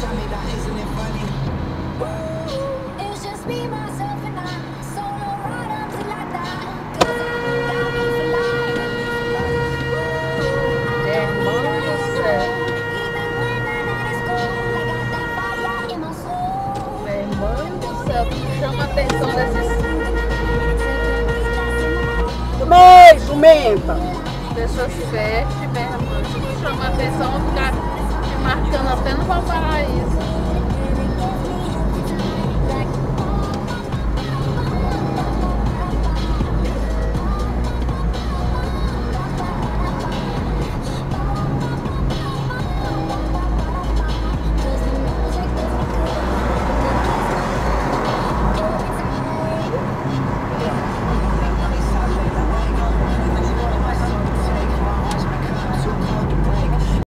Chama a atenção desses do mês, do menta. pessoas férteis, chama a